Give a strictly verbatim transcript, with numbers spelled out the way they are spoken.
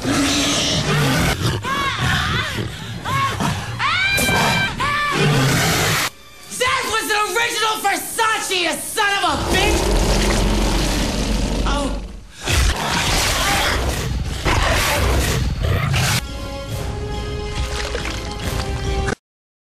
That was an original Versace, you son of a